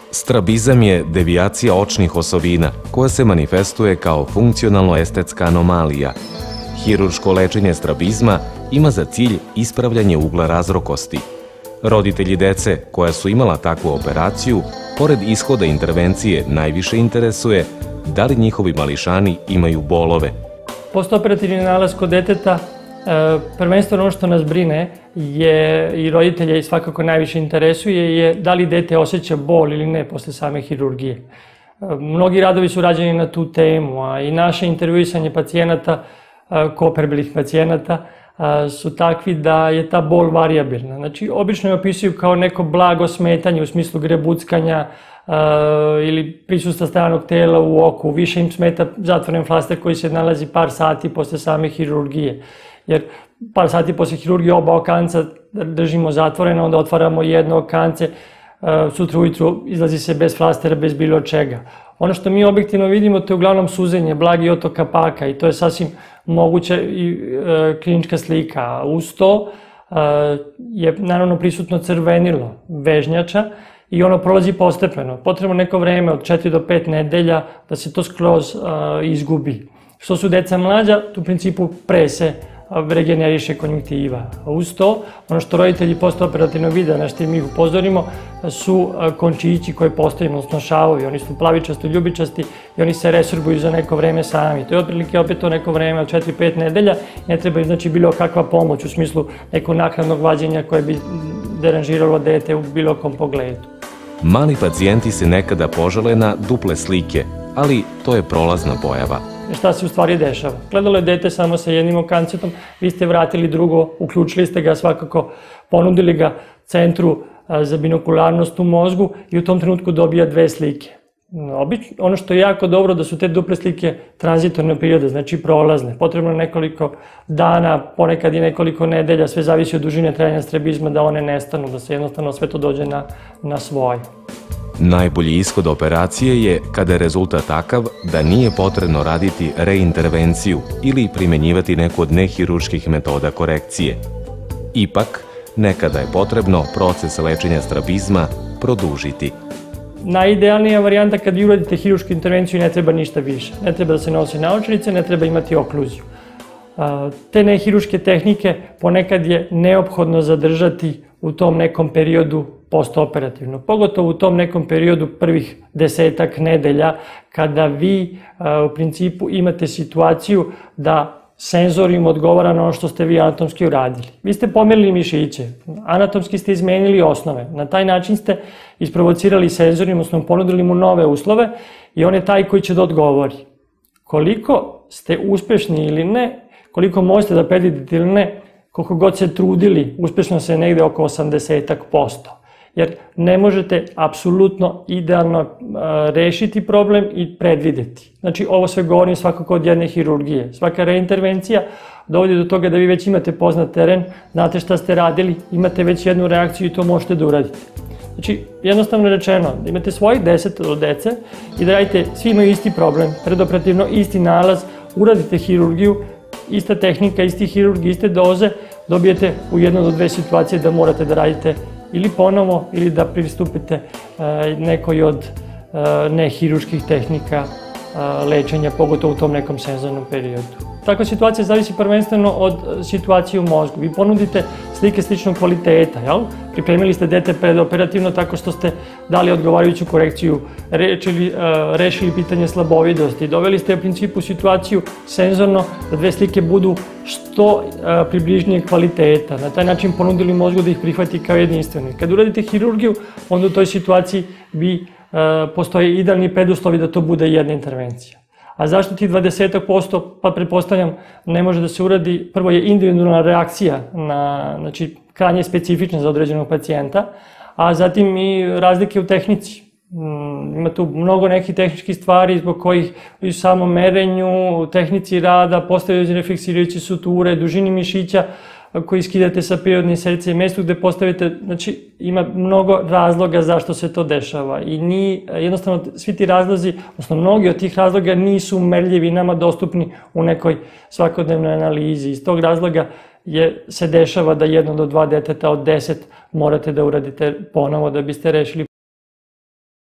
Strabizam je devijacija očnih osobina koja se manifestuje kao funkcionalno-estetska anomalija. Hirurško lečenje strabizma ima za cilj ispravljanje ugla razrokosti. Roditelji dece koja su imala takvu operaciju, pored ishoda intervencije najviše interesuje da li njihovi mališani imaju bolove. Postoperativni nalaz kod deteta, prvenstveno ono što nas brine je i roditelje svakako najviše interesuje je da li dete osjeća bol ili ne posle same hirurgije. Mnogi radovi su rađeni na tu temu, a i naše intervjuisanje pacijenata, kooperabilnih pacijenata, su takvi da je ta bol varijabilna. Znači, obično je opisuju kao neko blago smetanje u smislu grebuckanja ili prisustva stranog tela u oku. Više im smeta zatvoren flaster koji se nalazi par sati posle same hirurgije. Jer par sati posle hirurgije oba okanca držimo zatvoreno, onda otvaramo jedno okance, sutra ujutru izlazi se bez flastera, bez bilo čega. Ono što mi objektivno vidimo to je uglavnom suzenje, blagi otok kapaka i to je sasvim moguća i klinička slika. Uz to je naravno prisutno crvenilo vežnjača i ono prolazi postepeno. Potrebno neko vreme od 4 do 5 nedelja da se to skroz izgubi. Što su deca mlađa, u principu pre se regeneriše konjunktiva. Uz to, ono što roditelji postoperativno vide, na što mi ih upozorimo, su končići koji postaju, odnosno šavovi. Oni su plavičasti, ljubičasti i oni se resorbuju za neko vreme sami. To je otprilike opet to neko vreme od 4-5 nedelja. Ne treba im znači bilo kakva pomoć u smislu nekog naknadnog vađenja koje bi deranžiralo dete u bilo kom pogledu. Mali pacijenti se nekada požale na duple slike, ali to je prolazna pojava. Šta se u stvari dešava? Gledalo je dete samo sa jednim okancetom, vi ste vratili drugo, uključili ste ga svakako, ponudili ga centru za binokularnost u mozgu i u tom trenutku dobija dve slike. Ono što je jako dobro da su te duple slike tranzitorne prirode, znači prolazne. Potrebno je nekoliko dana, ponekad i nekoliko nedelja, sve zavisi od dužine trajanja strabizma da one nestanu, da se jednostavno sve to dođe na svoje. Najbolji ishod operacije je kada je rezultat takav da nije potrebno raditi reintervenciju ili primenjivati neku od nehirurških metoda korekcije. Ipak, nekada je potrebno proces lečenja strabizma produžiti. Najidealnija varijanta kad vi uradite hiruršku intervenciju ne treba ništa više. Ne treba da se nosi naočnice, ne treba imati okluziju. Te nehirurške tehnike ponekad je neophodno zadržati u tom nekom periodu postoperativno. Pogotovo u tom nekom periodu prvih 10-ak nedelja kada vi u principu imate situaciju da senzor im odgovara na ono što ste vi anatomski uradili. Vi ste pomerili mišiće, anatomski ste izmenili osnove. Na taj način ste isprovocirali senzor, odnosno ponudili mu nove uslove i on je taj koji će da odgovori. Koliko ste uspešni ili ne, koliko možete da predvidite ili ne, koliko god se trudili, uspešno se negde oko 80%. Jer ne možete apsolutno idealno rešiti problem i predvideti. Znači, ovo sve govorim svakako od jedne hirurgije. Svaka reintervencija dovodi do toga da vi već imate poznat teren, znate šta ste radili, imate već jednu reakciju i to možete da uradite. Znači, jednostavno rečeno, da imate svojih 10 dece i da radite, svi imaju isti problem, predoperativno isti nalaz, uradite hirurgiju, ista tehnika, isti hirurg, iste doze, dobijete u jednu do dve situacije da morate da radite ili ponovo ili da pristupite nekoj od nehirurških tehnika lečenja, pogotovo u tom nekom senzornom periodu. Takva situacija zavisi prvenstveno od situacije u mozgu. Vi ponudite slike sličnog kvaliteta, jel? Pripremili ste dete predoperativno tako što ste dali odgovarajuću korekciju, rešili pitanje slabovidosti, doveli ste u principu situaciju senzorno da dve slike budu što približnije kvaliteta. Na taj način ponudili mozgu da ih prihvati kao jedinstveni. Kad uradite hirurgiju, onda u toj situaciji postoje idealni preduslovi da to bude jedna intervencija. A zašto tih 20%, pa pretpostavljam, ne može da se uradi? Prvo je individualna reakcija, znači krajnje specifična za određenog pacijenta, a zatim i razlike u tehnici. Ima tu mnogo nekih tehničkih stvari zbog kojih u samom merenju, u tehnici rada, postavljaju fiksirajuće suture, dužini mišića koji skidate sa prirodne srce i mestu gde postavite, znači ima mnogo razloga zašto se to dešava i jednostavno svi ti razlozi, odnosno mnogi od tih razloga nisu merljivi nama dostupni u nekoj svakodnevnoj analizi. Iz tog razloga se dešava da 1 do 2 deteta od 10 morate da uradite ponovo da biste rešili